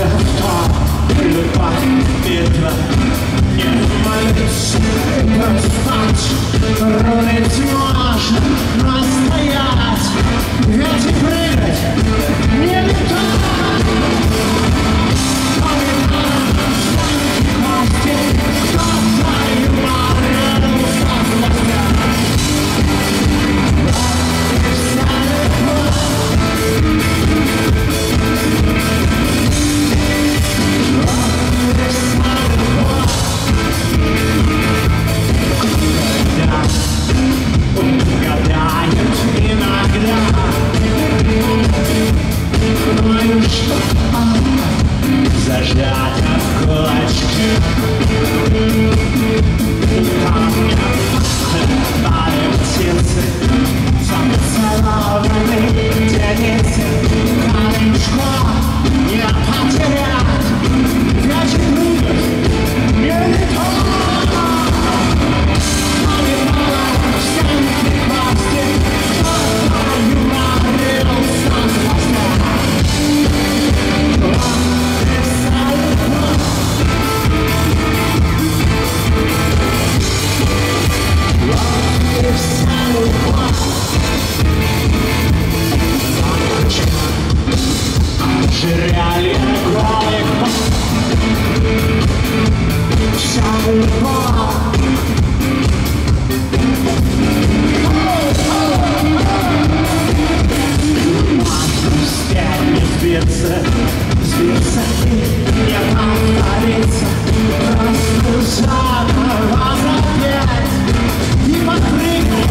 Зажата в кулачки. Камня падают птицы, поцелованные тянется. Камешко не потерять, ведь прыгать не летать. Жрали голик, вся любовь. Успеть не сбиться, сбиться и не повториться. Просто заново запеть и подпрыгнуть.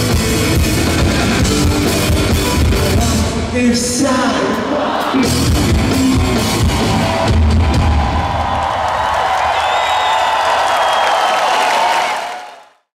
Inside.